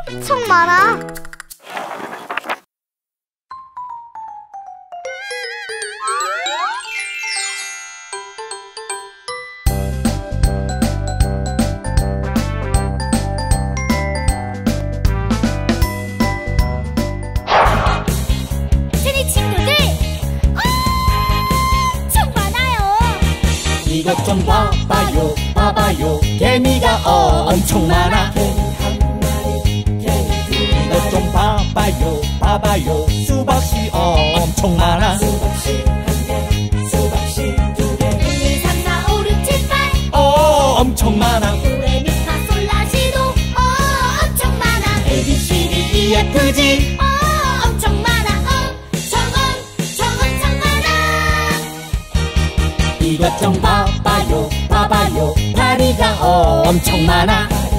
엄청 많아. 트리 친구들, 엄청 많아요. 이것 좀 봐봐요, 봐봐요. 개미가 엄청 많아. 이것 좀 봐봐요, 봐봐요. 수박씨 엄청 많아. 수박씨 한 개, 수박씨 두 개. 1, 2, 3, 4, 5, 6, 7, 8. 엄청 많아. 도레미파솔라시도 엄청 많아. ABCD EFG 엄청 많아. 엄청 많아. 이것 좀 봐봐요, 봐봐요. 다리가 엄청 많아.